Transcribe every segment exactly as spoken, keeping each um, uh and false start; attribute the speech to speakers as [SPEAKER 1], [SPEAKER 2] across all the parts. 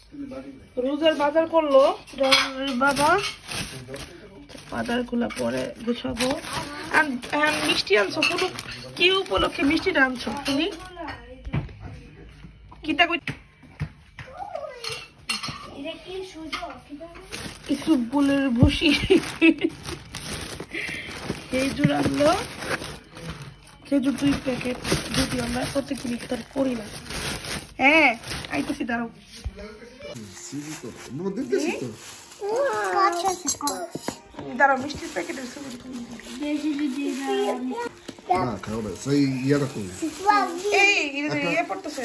[SPEAKER 1] রোজার বাজার করলো বাবা, বাজার গুলা পরে গুছাবো। আর হ্যাঁ মিষ্টি আনছো পুরো, কি উপলক্ষে মিষ্টিটা আনছো তুমি? কিটা কই একটু বুলের ভুসি, খেজুর আনলো, খেজুর দুই প্যাকেট, যদি আমরা প্রত্যেকদিন ইফতার করি না। হ্যাঁ আইতেছি, দাঁড়াও। দাঁড়াও মিষ্টির প্যাকেটের ছবি ইয়ে পড়তেছে।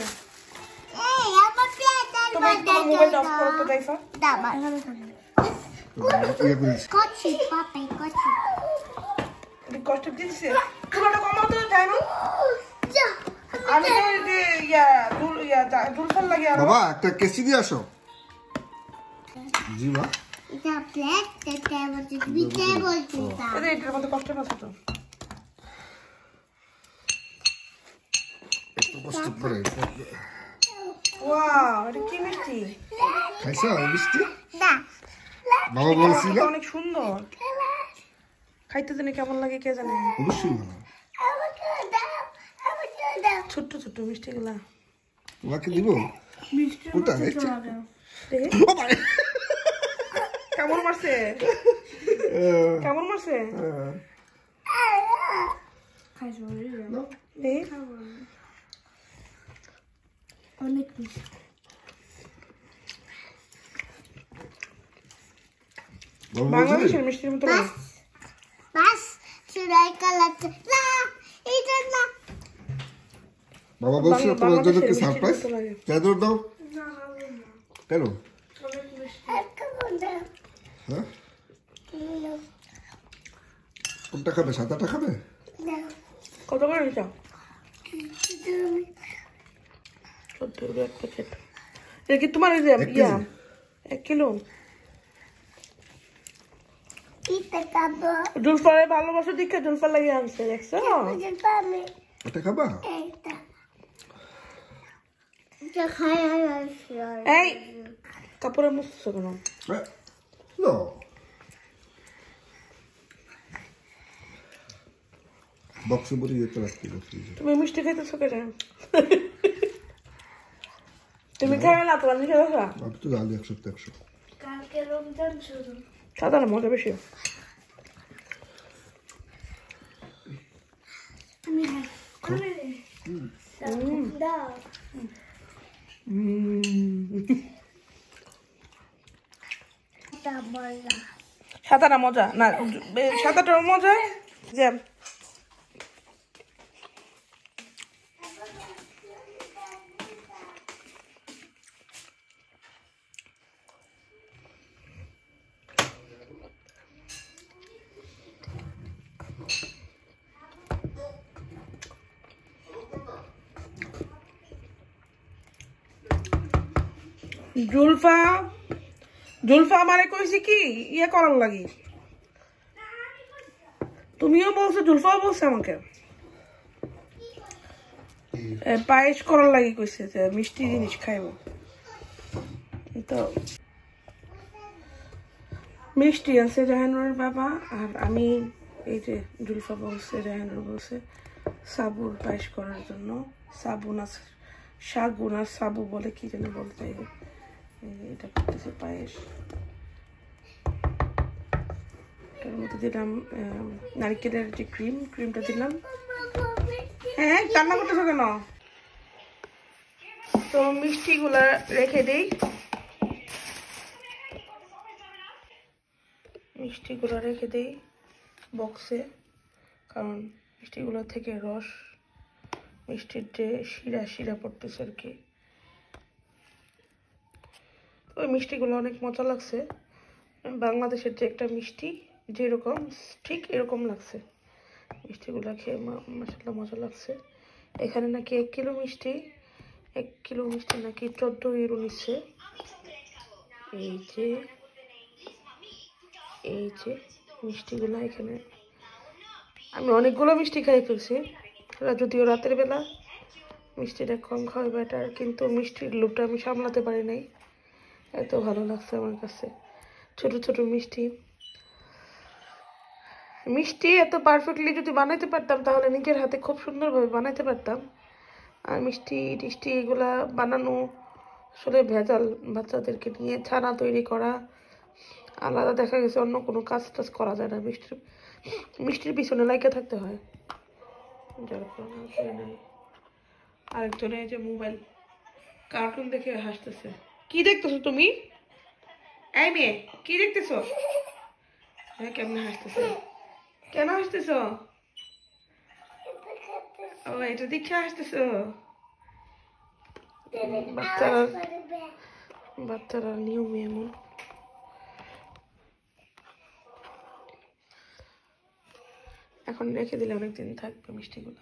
[SPEAKER 1] মোবাইল অফ করো তো জাইফা। কষ্ট দিচ্ছে পুরোটা কমাতে যায় না। আমি যে ইয়া দুল ইয়া দুলফল লাগে আর বাবা একটা কেসি দিয়ে আসো। জি মা, এটা প্লেট তেতে বলতে বিতে বলতে তা আরে এটার মধ্যে কষ্ট পাচ্ছ তো, একটু কষ্ট করে। ওয়াও এটা কি মিষ্টি খাইছো? মিষ্টি না বাবা বলছিল অনেক সুন্দর, খাইতে জানি কেমন লাগে কে জানে। অবশ্যই ভালো, ছোট ছোট মিষ্টি গুলা তোমাকে দিব। মিষ্টি কোটা আছে কেমন মারছে, কেমন মারছে খাইছো রে অনেক মিষ্টি। বাংলাদেশের মিষ্টির মতো বাস সেটাই কালার না, এটা না। বাবা বলছে তোমার জন্য কি সারপ্রাইজ চাদর দাও। না না কেন? হ্যাঁ কোনটা খাবে? সাদাটা খাবে? কত করে নিচ্ছ? চোদ্দ এক প্যাকেট। এটা কি তোমার ইয়া এক কিলো? জুলফারে ভালোবাসো দিকে জুলফার লাগিয়ে আনছে, দেখছো? এটা খাবা? এই কাপড়ে মুছছো কেন? বক্সে ভরে যেতে রাখতে বলছি। তুমি মিষ্টি খাইতেছো কেন? তুমি খাবে না তো? আমি খাবো না, আমি তো জানি একশো একশো। কালকে রমজান শুরু, সাধারণ মজা বেশি। সাদাটা মজা না, সাদাটা মজা জ্যাম। জুলফা জুলফা আমারে কইছি কি ইয়ে করার লাগি, তুমিও বলছো জুলফাও বলছে আমাকে পায়েস করার লাগি, কইছে যে মিষ্টি জিনিস খাইব। তো মিষ্টি আছে জাহানুরের বাবা, আর আমি এই যে জুলফা বলছে, জাহানুর বলছে সাবুর পায়েস করার জন্য। সাবু না শাগু না সাবু বলে কি জানি বলতে, এটা করতেছে পায়েস। এটার মধ্যে দিলাম নারকেলের যে ক্রিম, ক্রিমটা দিলাম। হ্যাঁ রান্না করতেছো কেন? তো মিষ্টি গুলা রেখে দেই, মিষ্টি গুলা রেখে দেই বক্সে, কারণ মিষ্টিগুলো থেকে রস, মিষ্টির যে শিরা শিরা পড়তেছে আর কি। ওই মিষ্টিগুলো অনেক মজা লাগছে, বাংলাদেশের যে একটা মিষ্টি যেরকম ঠিক এরকম লাগছে মিষ্টিগুলো খেয়ে, মাশাআল্লাহ মজা লাগছে। এখানে নাকি এক কিলো মিষ্টি, এক কিলো মিষ্টি নাকি চোদ্দ ইউরো নিচ্ছে। এই যে এই যে মিষ্টিগুলো এখানে, আমি অনেকগুলো মিষ্টি খাই ফেলছি, যদিও রাতের বেলা মিষ্টিটা কম খাওয়া বেটার, কিন্তু মিষ্টির লোভটা আমি সামলাতে পারি নাই। এত ভালো লাগছে আমার কাছে। ছোট ছোট মিষ্টি মিষ্টি এত পারফেক্টলি যদি বানাইতে পারতাম তাহলে নিজের হাতে খুব সুন্দরভাবে বানাইতে পারতাম। আর মিষ্টি টিষ্টি এগুলা বানানো আসলে ভেজাল, বাচ্চাদেরকে নিয়ে ছানা তৈরি করা আলাদা, দেখা গেছে অন্য কোনো কাজ টাজ করা যায় না, মিষ্টির মিষ্টির পিছনে লাইকে থাকতে হয়, যার কারণে। আরেকজনে যে মোবাইল কার্টুন দেখে হাসতেছে। কি দেখতেছো তুমি? এই মেয়ে কি দেখতেছো? হ্যাঁ কেমন হাসতেছে? কেন হাসতেছো? ও এটা দেখে হাসতেছো? বাচ্চারা বাচ্চারা নিয়মে এমন। এখন রেখে দিলে অনেকদিন থাকবে মিষ্টিগুলো।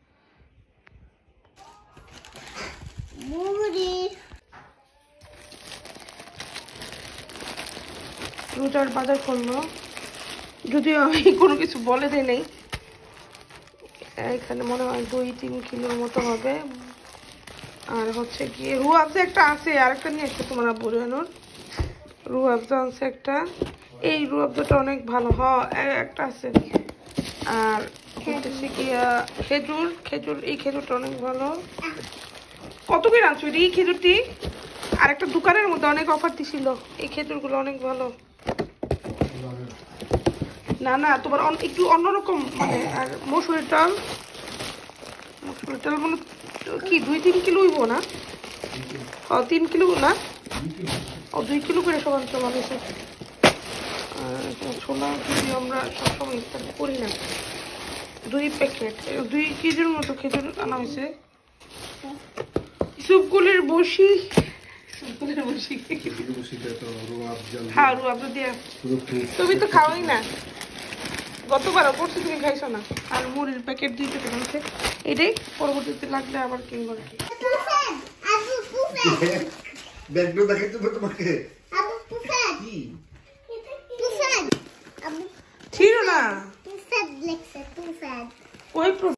[SPEAKER 1] রোজার বাজার করলো, যদিও আমি কোনো কিছু বলে দিই নেই। এখানে মনে হয় দুই তিন কিলোর মতো হবে। আর হচ্ছে গিয়ে রুয়াবজা একটা আছে, আরেকটা নিয়ে আসছে তোমার আব্বু জানোর। রুয়াবজা আছে একটা, এই রুয়াবজাটা অনেক ভালো, হ একটা আছে। আর হচ্ছে গিয়া খেজুর, খেজুর এই খেজুরটা অনেক ভালো। কত করে আনছো এই খেজুরটি? আর একটা দোকানের মধ্যে অনেক অফার দিছিল, এই খেজুরগুলো অনেক ভালো। না না তোমার একটু অন্যরকম মানে। আর মসুরের ডাল, মসুরের ডাল মানে কি দুই তিন কিলো হইব না? ও তিন কিলো না, ও দুই কিলো করে সমান সমান হয়েছে। আর ছোলা যদি আমরা সবসময় ইফতার করি না, দুই প্যাকেট দুই কেজির মতো খেজুর আনা হয়েছে। সুপগুলির বসি, সুপগুলির বসি হ্যাঁ রুয়াবজা দিয়া তুমি তো খাওয়াই না, গতবারও করছো তুমি খাইছো না। আর মুড়ির প্যাকেট দুই প্যাকেট আছে, এটাই পরবর্তীতে লাগলে আবার কিনবো আর কি। ছিল না ওই